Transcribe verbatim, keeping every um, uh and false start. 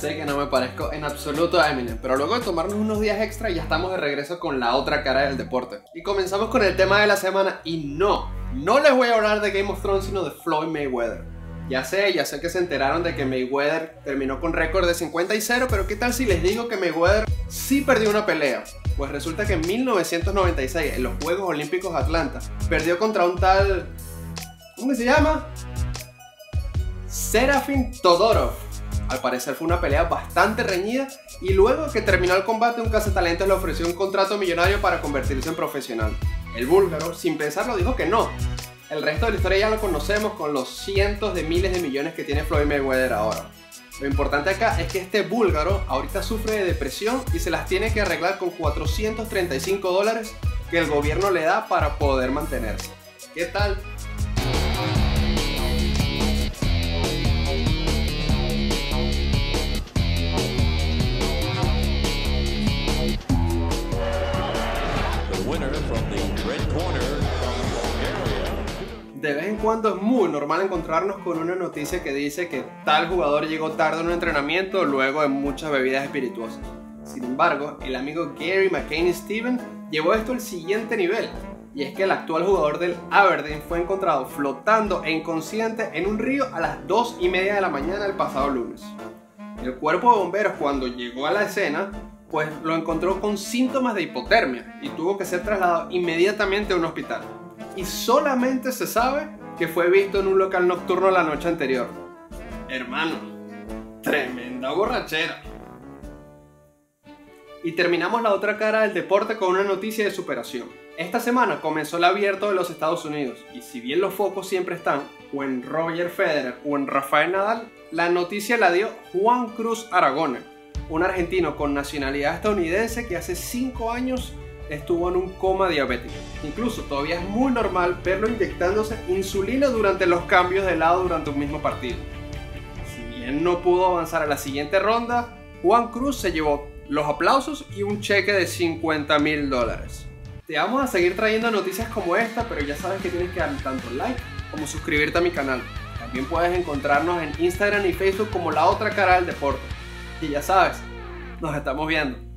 sé que no me parezco en absoluto a Eminem, pero luego de tomarnos unos días extra ya estamos de regreso con la otra cara del deporte. Y comenzamos con el tema de la semana y no, no les voy a hablar de Game of Thrones sino de Floyd Mayweather. Ya sé, ya sé que se enteraron de que Mayweather terminó con récord de cincuenta y cero, pero ¿qué tal si les digo que Mayweather sí perdió una pelea? Pues resulta que en mil novecientos noventa y seis, en los Juegos Olímpicos de Atlanta, perdió contra un tal... ¿cómo se llama? Serafin Todorov. Al parecer fue una pelea bastante reñida y luego que terminó el combate un cazatalentos le ofreció un contrato millonario para convertirse en profesional. El búlgaro, sin pensarlo, dijo que no. El resto de la historia ya lo conocemos con los cientos de miles de millones que tiene Floyd Mayweather ahora. Lo importante acá es que este búlgaro ahorita sufre de depresión y se las tiene que arreglar con cuatrocientos treinta y cinco dólares que el gobierno le da para poder mantenerse. ¿Qué tal? De vez en cuando es muy normal encontrarnos con una noticia que dice que tal jugador llegó tarde a un entrenamiento luego de muchas bebidas espirituosas. Sin embargo, el amigo Gary McCain-Steven llevó esto al siguiente nivel, y es que el actual jugador del Aberdeen fue encontrado flotando e inconsciente en un río a las dos y media de la mañana del pasado lunes. El cuerpo de bomberos, cuando llegó a la escena, pues lo encontró con síntomas de hipotermia y tuvo que ser trasladado inmediatamente a un hospital. Y solamente se sabe que fue visto en un local nocturno la noche anterior. Hermano, tremenda borrachera. Y terminamos la otra cara del deporte con una noticia de superación. Esta semana comenzó el Abierto de los Estados Unidos y si bien los focos siempre están o en Roger Federer o en Rafael Nadal, la noticia la dio Juan Cruz Aragona, un argentino con nacionalidad estadounidense que hace cinco años estuvo en un coma diabético. Incluso todavía es muy normal verlo inyectándose insulina durante los cambios de lado durante un mismo partido. Si bien no pudo avanzar a la siguiente ronda, Juan Cruz se llevó los aplausos y un cheque de cincuenta mil dólares. Te vamos a seguir trayendo noticias como esta, pero ya sabes que tienes que darle tanto like como suscribirte a mi canal. También puedes encontrarnos en Instagram y Facebook como La Otra Cara del Deporte. Y ya sabes, nos estamos viendo.